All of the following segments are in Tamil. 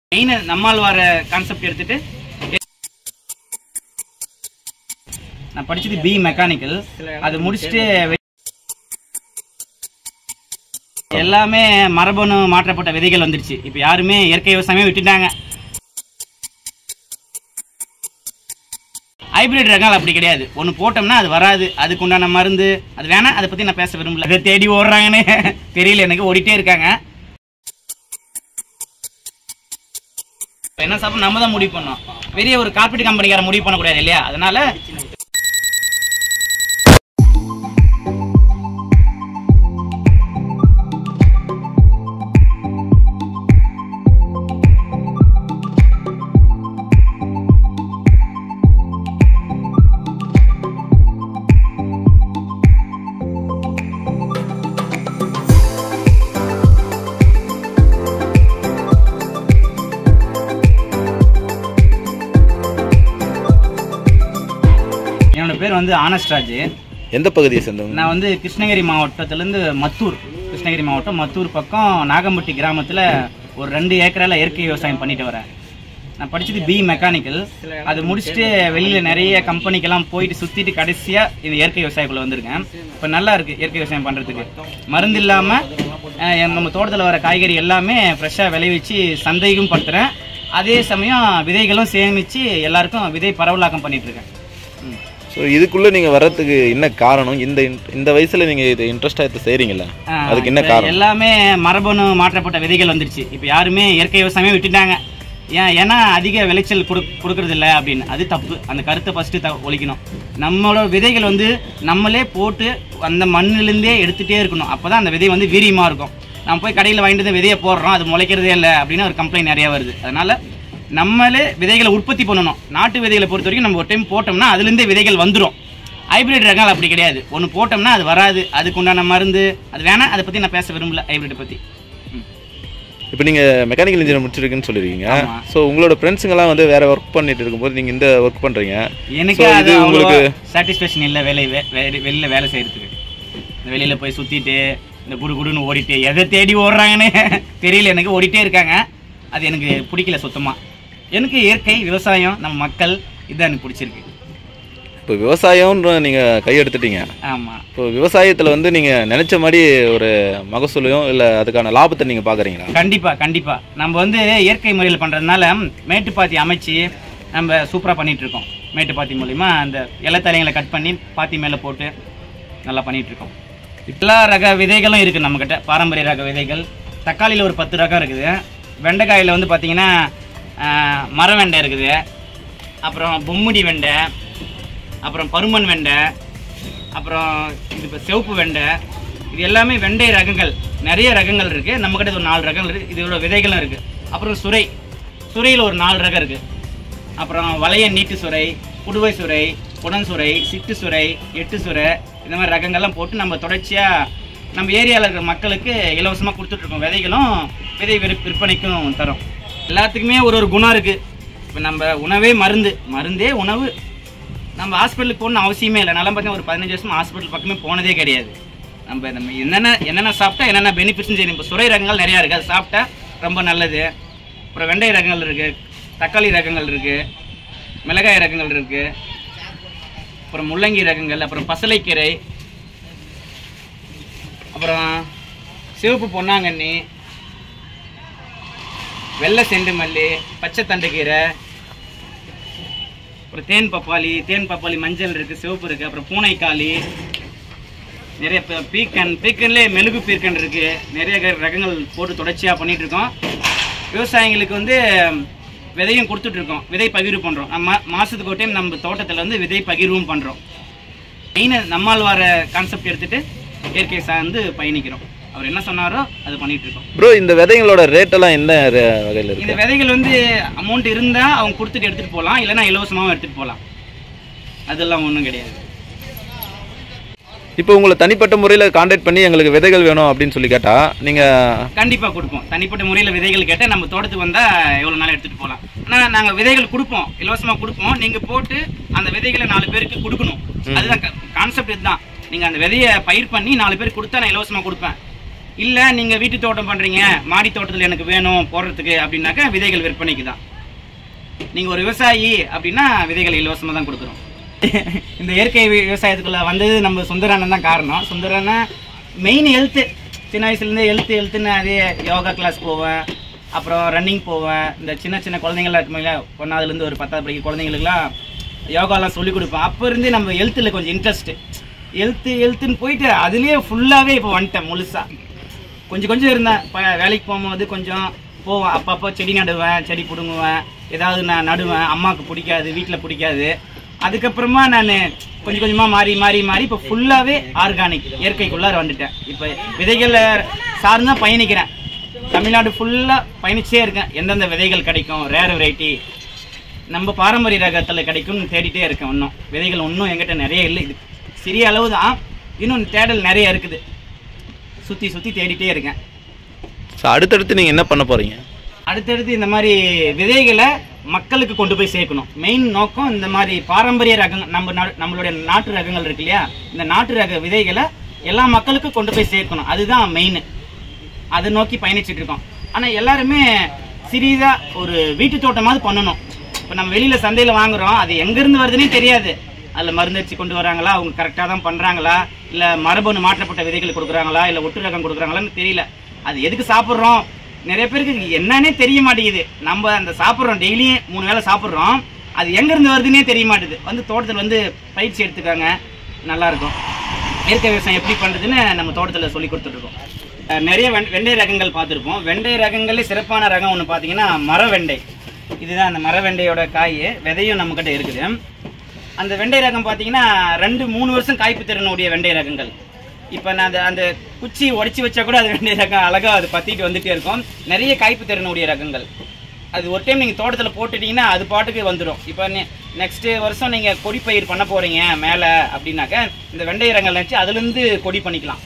மெயின் நம்மால் வர கான்செப்ட் எடுத்துட்டு நான் படிச்சது பி மெக்கானிக்கல். அது முடிச்சுட்டு எல்லாமே மரபணு மாற்றப்பட்ட விதைகள் வந்துருச்சு. இப்போ யாருமே இயற்கை விவசாயமே விட்டுட்டாங்க. ஹைபிரிட் ரகங்கள் அப்படி கிடையாது. ஒன்று போட்டோம்னா அது வராது, அதுக்கு உண்டான மருந்து அது வேணா. அதை பற்றி நான் பேச விரும்பல. அதை தேடி ஓடுறாங்கன்னு தெரியல எனக்கு, ஓடிட்டே இருக்காங்க. என்ன சாப்பிட நம்ம தான் முடிவு பண்ணோம். பெரிய ஒரு கார்பரேட் கம்பெனிக்கார முடிவு பண்ணக்கூடாது இல்லையா? அதனால பேர் வந்து ஆனஸ்ட்ராஜ். எந்த பகுதியை சேர்ந்தவங்க? நான் வந்து கிருஷ்ணகிரி மாவட்டத்திலேருந்து மத்தூர், கிருஷ்ணகிரி மாவட்டம் மத்தூர் பக்கம் நாகம்பட்டி கிராமத்தில் ஒரு 2 ஏக்கரால் இயற்கை விவசாயம் பண்ணிட்டு வரேன். நான் படித்தது பி மெக்கானிக்கல். அது முடிச்சுட்டு வெளியில் நிறைய கம்பெனிக்கெல்லாம் போயிட்டு சுற்றிட்டு கடைசியாக இந்த இயற்கை விவசாயக்குள்ளே வந்திருக்கேன். இப்போ நல்லா இருக்குது இயற்கை விவசாயம் பண்ணுறதுக்கு. மருந்து இல்லாமல் நம்ம தோட்டத்தில் வர காய்கறி எல்லாமே ஃப்ரெஷ்ஷாக விளைவிச்சு சந்தைக்கும் படுத்துகிறேன். அதே சமயம் விதைகளும் சேமித்து எல்லாருக்கும் விதை பரவலாக்கம் பண்ணிகிட்ருக்கேன். ஸோ இதுக்குள்ளே நீங்கள் வர்றதுக்கு என்ன காரணம்? இந்த வயசில் நீங்கள் இது இன்ட்ரெஸ்டாக செய்கிறீங்களா? அதுக்கு என்ன காரணம்? எல்லாமே மரபணு மாற்றப்பட்ட விதைகள் வந்துருச்சு. இப்போ யாருமே இயற்கை விவசாயமே விட்டுட்டாங்க. ஏன்னா அதிக விளைச்சல் கொடுக்கறது இல்லை அப்படின்னு. அது தப்பு. அந்த கருத்தை ஃபஸ்ட்டு ஒழிக்கணும். நம்மளோட விதைகள் வந்து நம்மளே போட்டு அந்த மண்ணிலேருந்தே எடுத்துகிட்டே இருக்கணும். அப்போ தான் அந்த விதை வந்து வீரியமாக இருக்கும். நம்ம போய் கடையில் வாங்கிட்டு விதையை போடுறோம், அது முளைக்கிறதே இல்லை அப்படின்னு ஒரு கம்ப்ளைண்ட் நிறையா வருது. அதனால் நம்மளே விதைகளை உற்பத்தி பண்ணணும். நாட்டு விதைகளை பொறுத்த வரைக்கும் நம்ம ஒரு டைம் போட்டோம்னா அதுலேருந்தே விதைகள் வந்துடும். ஹைபிரிட் ரகங்கள் அப்படி கிடையாது. ஒன்று போட்டோம்னா அது வராது, அதுக்கு உண்டான மருந்து அது வேணா. அதை பற்றி நான் பேச விரும்பல ஹைபிரிட்டை பற்றி. இப்போ நீங்கள் மெக்கானிக்கல் இன்ஜினியர் முடிச்சிருக்குன்னு சொல்லியிருக்கீங்க. ஸோ உங்களோட ஃப்ரெண்ட்ஸுங்கெல்லாம் வந்து வேறு ஒர்க் பண்ணிட்டு இருக்கும்போது நீங்கள் இந்த ஒர்க் பண்ணுறீங்க. எனக்கு அது உங்களுக்கு சாட்டிஸ்ஃபேக்ஷன் இல்லை. வெளியில் வேலை செய்கிறதுக்கு வெளியில் போய் சுற்றிட்டு இந்த குடுன்னு ஓடிட்டு எதை தேடி ஓடுறாங்கன்னு தெரியல எனக்கு, ஓடிட்டே இருக்காங்க. அது எனக்கு பிடிக்கல சுத்தமாக. எனக்கு இயற்கை விவசாயம், நம்ம மக்கள், இதுதான் எனக்கு பிடிச்சிருக்கு. இப்போ விவசாயம்னு நீங்கள் கையெடுத்துட்டீங்க. ஆமாம். இப்போ விவசாயத்தில் வந்து நீங்கள் நினச்ச மாதிரி ஒரு மகசூலையும் இல்லை அதுக்கான லாபத்தை நீங்கள் பார்க்குறீங்களா? கண்டிப்பாக. நம்ம வந்து இயற்கை முறையில் பண்ணுறதுனால மேட்டுப்பாத்தி அமைச்சு நம்ம சூப்பராக பண்ணிகிட்ருக்கோம். மேட்டுப்பாத்தி மூலிமா அந்த இலத்தலைங்களை கட் பண்ணி பாத்தி மேலே போட்டு நல்லா பண்ணிகிட்ருக்கோம். எல்லா ரக விதைகளும் இருக்குது நம்மக்கிட்ட. பாரம்பரிய ரக விதைகள். தக்காளியில் ஒரு 10 ரகம் இருக்குது. வெண்டைக்காயில் வந்து பார்த்திங்கன்னா மர வெண்டை இருக்குது, அப்புறம் பொம்முடி வெண்டை, அப்புறம் பருமன் வெண்டை, அப்புறம் இது இப்போ சிவப்பு வெண்டை. இது எல்லாமே வெண்டை ரகங்கள். நிறைய ரகங்கள் இருக்குது நம்மக்கிட்ட. ஒரு 4 ரகங்கள் இருக்குது. இதோட விதைகளும் இருக்குது. அப்புறம் சுரையில் ஒரு 4 ரகம் இருக்குது. அப்புறம் வளைய நீட்டு சுரை, புடுவை சுரை, புடன் சுரை, சிட்டு சுரை, எட்டு சுரை, இந்த மாதிரி ரகங்கள்லாம் போட்டு நம்ம தொடர்ச்சியாக நம்ம ஏரியாவில் இருக்கிற மக்களுக்கு இலவசமாக கொடுத்துட்ருக்கோம். விதைகளும் விதை விற்பனைக்கும் தரோம். எல்லாத்துக்குமே ஒரு குணம் இருக்குது. இப்போ நம்ம உணவே மருந்தே உணவு. நம்ம ஹாஸ்பிட்டலுக்கு போகணுன்னு அவசியமே இல்லை. நல்லா பார்த்தீங்கன்னா ஒரு 15 வருஷம் ஹாஸ்பிட்டல் பக்கமே போனதே கிடையாது. நம்ம என்னென்ன சாப்பிட்டா என்னென்ன பெனிஃபிட்ஸ்னு தெரியும். இப்போ சுரை ரகங்கள் நிறையா இருக்குது, அது சாப்பிட்டா ரொம்ப நல்லது. அப்புறம் வெண்டை ரகங்கள் இருக்குது, தக்காளி ரகங்கள் இருக்குது, மிளகாய் ரகங்கள் இருக்குது, அப்புறம் முள்ளங்கி ரகங்கள், அப்புறம் பசலைக்கீரை, அப்புறம் சிவப்பு பொன்னாங்கண்ணி, வெள்ளை செண்டு மல்லி, பச்சை தண்டுக்கீரை, அப்புறம் தேன் பப்பாளி மஞ்சள் இருக்குது, சிவப்பு இருக்குது, அப்புறம் பூனைக்காளி, நிறைய பீக்கன்லேயே மெழுகு பீர்க்கன் இருக்குது. நிறைய ரகங்கள் போட்டு தொடர்ச்சியாக பண்ணிகிட்ருக்கோம். விவசாயிகளுக்கு வந்து விதையும் கொடுத்துட்ருக்கோம். விதை பகிர்வு பண்ணுறோம். நம்ம மாதத்துக்கு ஒரு டைம் நம்ம தோட்டத்தில் வந்து விதை பகிர்வும் பண்ணுறோம். மெயின் நம்மால் வர கான்செப்ட் எடுத்துகிட்டு இயற்கை சார்ந்து பயணிக்கிறோம். அவர் என்ன சொன்னாரோ அது பண்ணிகிட்ருக்கோம். ப்ரோ, இந்த விதைகளோட ரேட்டெல்லாம் என்ன வகையில் இருக்குது? இந்த விதைகள் வந்து அமௌண்ட் இருந்தால் அவங்க கொடுத்துட்டு எடுத்துகிட்டு போகலாம், இல்லைனா இலவசமாகவும் எடுத்துகிட்டு போகலாம். அதெல்லாம் ஒன்றும் கிடையாது. இப்போ உங்களை தனிப்பட்ட முறையில் கான்டாக்ட் பண்ணி எங்களுக்கு விதைகள் வேணும் அப்படின்னு சொல்லி கேட்டால் நீங்கள் கண்டிப்பாக கொடுப்போம். தனிப்பட்ட முறையில் விதைகள் கேட்டால் நம்ம தோட்டத்துக்கு வந்தால் எவ்வளோ நாள் எடுத்துகிட்டு போகலாம். ஆனால் நாங்கள் விதைகள் கொடுப்போம், இலவசமாக கொடுப்போம். நீங்கள் போட்டு அந்த விதைகளை 4 பேருக்கு கொடுக்கணும். அதுதான் கான்செப்ட். இதுதான். நீங்கள் அந்த விதையை பயிர் பண்ணி 4 பேருக்கு கொடுத்தா நான் இலவசமாக கொடுப்பேன். இல்லை நீங்கள் வீட்டு தோட்டம் பண்ணுறீங்க, மாடி தோட்டத்தில் எனக்கு வேணும் போடுறதுக்கு அப்படின்னாக்கா விதைகள் விற்பனைக்கு தான். நீங்கள் ஒரு விவசாயி அப்படின்னா விதைகள் இலவசமாக தான் கொடுக்குறோம். இந்த இயற்கை விவசாயத்துக்குள்ளே வந்தது நம்ம சுந்தரண்ணன் தான் காரணம். சுந்தரண்ணன் மெயின் ஹெல்த்து, சின்ன வயசுலேருந்தே ஹெல்த்துன்னு அதே யோகா கிளாஸ் போவேன், அப்புறம் ரன்னிங் போவேன். இந்த சின்ன சின்ன குழந்தைங்களாம் இருக்குமில்ல, 1ஆவதுலேருந்து ஒரு 10ஆவது படிக்கிற குழந்தைங்களுக்குலாம் யோகாலாம் சொல்லிக் கொடுப்பேன். அப்போ இருந்து நம்ம ஹெல்த்தில் கொஞ்சம் இன்ட்ரெஸ்ட்டு, ஹெல்த்துன்னு போயிட்டு அதுலேயே ஃபுல்லாகவே இப்போ வந்துட்டேன் முழுசாக. கொஞ்சம் இருந்தேன், இப்போ வேலைக்கு போகும்போது கொஞ்சம் போவேன், அப்பப்போ செடி நடுவேன், செடி பிடுங்குவேன், ஏதாவது நான் நடுவேன். அம்மாவுக்கு பிடிக்காது, வீட்டில் பிடிக்காது. அதுக்கப்புறமா நான் கொஞ்சமாக மாறி இப்போ ஃபுல்லாகவே ஆர்கானிக் இயற்கைக்குள்ளார வந்துட்டேன். இப்போ விதைகளை சார்ந்து தான் பயணிக்கிறேன். தமிழ்நாடு ஃபுல்லாக பயணிச்சே இருக்கேன். எந்தெந்த விதைகள் கிடைக்கும், ரேர் வெரைட்டி நம்ம பாரம்பரிய ரகத்தில் கிடைக்கும்னு தேடிட்டே இருக்கேன். இன்னும் விதைகள் இன்னும் எங்கிட்ட நிறைய இல்லை, இது சிறிய அளவு தான், இன்னும் தேடல் நிறைய இருக்குது. சுற்றி தேடிட்டே இருக்கேன். அடுத்தடுத்து நீங்கள் என்ன பண்ண போகிறீங்க? அடுத்தடுத்து இந்த மாதிரி விதைகளை மக்களுக்கு கொண்டு போய் சேர்க்கணும். மெயின் நோக்கம் இந்த மாதிரி பாரம்பரிய ரகங்கள், நம்மளுடைய நாட்டு ரகங்கள் இருக்கு இல்லையா, இந்த நாட்டு ரக விதைகளை எல்லா மக்களுக்கும் கொண்டு போய் சேர்க்கணும். அதுதான் மெயின். அதை நோக்கி பயணிச்சுட்டு இருக்கோம். ஆனால் எல்லாருமே சிறிதாக ஒரு வீட்டு தோட்டமாவது பண்ணணும். இப்போ நம்ம வெளியில் சந்தையில் வாங்குகிறோம், அது எங்கேருந்து வருதுன்னே தெரியாது. அதில் மருந்து அடிச்சு கொண்டு வராங்களா, அவங்க கரெக்டாக தான் பண்ணுறாங்களா, இல்லை மரபணு மாற்றப்பட்ட விதைகள் கொடுக்குறாங்களா, இல்லை ஒட்டு ரகம் கொடுக்குறாங்களான்னு தெரியல. அது எதுக்கு சாப்பிட்றோம், நிறைய பேருக்கு என்னன்னே தெரிய மாட்டேங்குது. நம்ம அந்த சாப்பிட்றோம், டெய்லியும் 3 வேளை சாப்பிட்றோம், அது எங்கேருந்து வருதுன்னே தெரிய மாட்டேது. வந்து தோட்டத்தில் வந்து பயிற்சி எடுத்துக்காங்க, நல்லாயிருக்கும். இயற்கை விவசாயம் எப்படி பண்ணுறதுன்னு நம்ம தோட்டத்தில் சொல்லி கொடுத்துட்ருக்கோம். நிறைய வெண்டை ரகங்கள் பார்த்துருப்போம். வெண்டை ரகங்களே சிறப்பான ரகம் ஒன்று பார்த்தீங்கன்னா மர வெண்டை. இதுதான் அந்த மர வெண்டையோட காய், விதையும் நம்மக்கிட்ட இருக்குது. அந்த வெண்டை ரகம் பார்த்தீங்கன்னா 2-3 வருஷம் காய்ப்பு திறனுடைய வெண்டை ரகங்கள். இப்போ நான் அந்த குச்சி உடச்சி வச்சா கூட அது வெண்டை ரகம் அழகாக அது பற்றிட்டு வந்துகிட்டே இருக்கும். நிறைய காய்ப்பு திறனுடைய ரகங்கள். அது ஒரு டைம் நீங்கள் தோட்டத்தில் போட்டுட்டிங்கன்னா அது பாட்டுக்கு வந்துடும். இப்போ நெக்ஸ்ட்டு வருஷம் நீங்கள் கொடி பயிர் பண்ண போகிறீங்க மேலே அப்படின்னாக்க இந்த வெண்டை ரகங்கள் நினச்சி அதுலேருந்து கொடி பண்ணிக்கலாம்.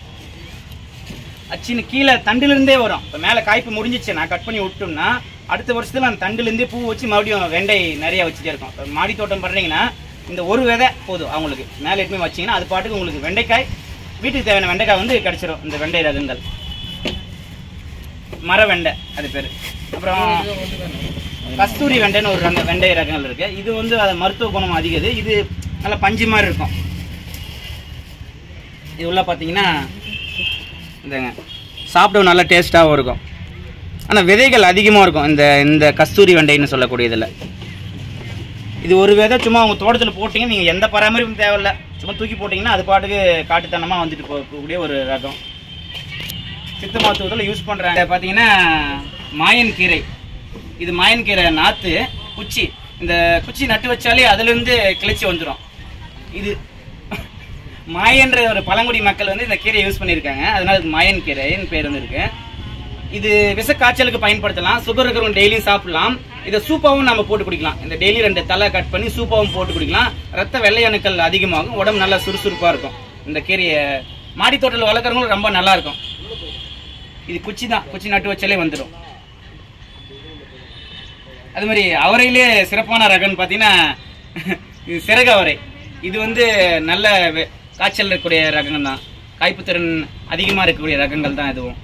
அச்சின்னு கீழே தண்டுலேருந்தே வரும். இப்போ மேலே காய்ப்பு முடிஞ்சிச்சு, நான் கட் பண்ணி விட்டோம்னா அடுத்த வருஷத்தில் அந்த தண்டுலேருந்தே பூ வச்சு மறுபடியும் வெண்டை நிறைய வச்சுட்டே இருக்கும். இப்போ மாடி தோட்டம் பண்ணுறீங்கன்னா இந்த ஒரு விதை போதும் அவங்களுக்கு. மேலே எடுத்துமே வச்சிங்கன்னா அது பாட்டுக்கு உங்களுக்கு வெண்டைக்காய், வீட்டுக்கு தேவையான வெண்டைக்காய் வந்து கிடச்சிரும். இந்த வெண்டை ரகங்கள் மர வெண்டை அது பேர். அப்புறம் கஸ்தூரி வெண்டைன்னு ஒரு அந்த வெண்டை ரகங்கள் இருக்குது. இது வந்து அது மருத்துவ குணம் அதிகது. இது நல்லா பஞ்சு மாதிரி இருக்கும். இது உள்ள பார்த்தீங்கன்னா இந்தங்க சாப்பிட நல்லா டேஸ்ட்டாகவும் இருக்கும். ஆனால் விதைகள் அதிகமாக இருக்கும் இந்த கஸ்தூரி வெண்டைன்னு சொல்லக்கூடிய இதில். இது ஒரு விதை சும்மா அவங்க தோட்டத்தில் போட்டிங்கன்னா நீங்கள் எந்த பராமரிப்பும் தேவையில்லை, சும்மா தூக்கி போட்டிங்கன்னா அது பாட்டுக்கு காட்டுத்தனமாக வந்துட்டு போகக்கூடிய ஒரு ரகம். சித்த மருத்துவத்தில் யூஸ் பண்ணுறாங்க. பார்த்தீங்கன்னா மாயன் கீரை. இது மாயன் கீரை நாற்று குச்சி. இந்த குச்சி நட்டு வச்சாலே அதுலேருந்து கிளச்சி வந்துடும். இது மாயன்ற ஒரு பழங்குடி மக்கள் வந்து இந்த கீரையை யூஸ் பண்ணியிருக்காங்க, அதனால இது மாயன் கீரைன்னு பேர் வந்துருக்கு. இது விஷ காய்ச்சலுக்கு பயன்படுத்தலாம். சுகர் இருக்கிறவங்க டெய்லியும் சாப்பிடலாம். இதை சூப்பாகவும் நம்ம போட்டு குடிக்கலாம். இந்த டெய்லி 2 தலை கட் பண்ணி சூப்பாகவும் போட்டு குடிக்கலாம். ரத்த வெள்ளை அணுக்கள் அதிகமாகும், உடம்பு நல்லா சுறுசுறுப்பாக இருக்கும். இந்த கீரையை மாடி தோட்டத்தில் வளர்க்குறவங்களும் ரொம்ப நல்லா இருக்கும். இது குச்சி தான், குச்சி நட்டு வச்சாலே வந்துடும். அது மாதிரி அவரையிலே சிறப்பான ரகம்னு பார்த்தீங்கன்னா இது சிறகு அவரை. இது வந்து நல்ல காய்ச்சல் இருக்கக்கூடிய ரகங்கள் தான், காய்ப்புத்திறன் அதிகமாக இருக்கக்கூடிய ரகங்கள் தான் இதுவும்.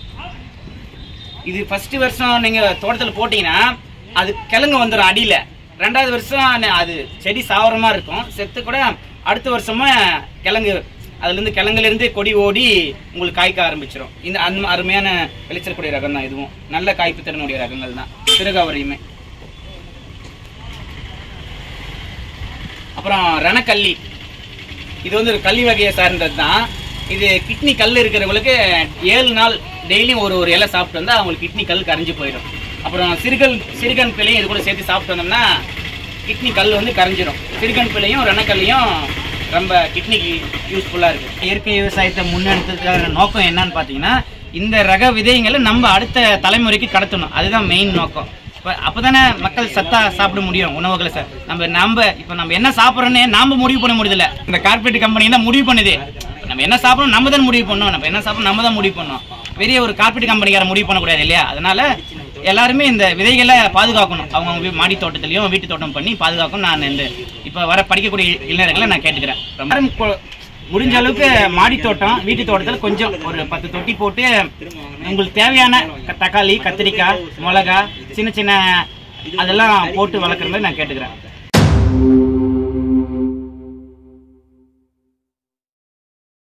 இது ஃபஸ்ட்டு வருஷம் நீங்கள் தோட்டத்தில் போட்டிங்கன்னா அது கிழங்கு வந்துடும் அடியில். 2வது வருஷம் அது செடி சாவரமாக இருக்கும், செத்து கூட அடுத்த வருஷமா கிழங்கு அதுலேருந்து கிழங்குலேருந்து கொடி ஓடி உங்களுக்கு காய்க்க ஆரம்பிச்சிடும். இந்த அந்த அருமையான விளைச்சக்கூடிய ரகம் தான் இதுவும். நல்ல காய்ப்பு திறனுடைய ரகங்கள் தான் சிறுகாவரையுமே. அப்புறம் ரணக்கல்லி. இது வந்து ஒரு கல்லி வகையை சார்ந்தது தான். இது கிட்னி கல் இருக்கிறவங்களுக்கு 7 நாள் டெய்லியும் ஒரு இலை சாப்பிட்டு வந்தால் அவங்களுக்கு கிட்னி கல் கரைஞ்சி போயிடும். அப்புறம் சிறுகன் பிள்ளையும் இது கூட சேர்த்து சாப்பிட்டு வந்தோம்னா கிட்னி கல் வந்து கரைஞ்சிடும். சிறுகன் பிள்ளையும் ரணக்கல்லையும் ரொம்ப கிட்னிக்கு யூஸ்ஃபுல்லாக இருக்குது. இயற்கை விவசாயத்தை முன்னெடுத்ததுக்கான நோக்கம் என்னன்னு பார்த்தீங்கன்னா இந்த ரக விதைங்களை நம்ம அடுத்த தலைமுறைக்கு கடத்தணும். அதுதான் மெயின் நோக்கம். இப்போ அப்போ தானே மக்கள் சத்தா சாப்பிட முடியும் உணவுகளை. சார் இப்போ நம்ம என்ன சாப்பிட்றோன்னே நாம் முடிவு பண்ண முடியல. இந்த கார்பரேட் கம்பெனி தான் முடிவு பண்ணுது. நம்ம என்ன சாப்பிடணும் நம்ம தான் முடிவு பண்ணணும். நம்ம என்ன சாப்பிடணும் நம்ம தான் முடிவு பண்ணணும். பெரிய ஒரு கார்பரேட் கம்பெனிக்கார முடிவு பண்ணக்கூடாது இல்லையா? அதனால எல்லாருமே இந்த விதைகளை பாதுகாக்கணும். அவங்க மாடி தோட்டத்திலையும் வீட்டு தோட்டம் பண்ணி பாதுகாக்கணும். நான் இந்த இப்போ வர படிக்கக்கூடிய இளைஞர்களை நான் கேட்டுக்கிறேன். முடிஞ்ச அளவுக்கு மாடி தோட்டம் வீட்டு தோட்டத்தில் கொஞ்சம் ஒரு 10 தொட்டி போட்டு உங்களுக்கு தேவையான தக்காளி, கத்திரிக்காய், மிளகா, சின்ன சின்ன அதெல்லாம் போட்டு வளர்க்குற மாதிரி நான் கேட்டுக்கிறேன்.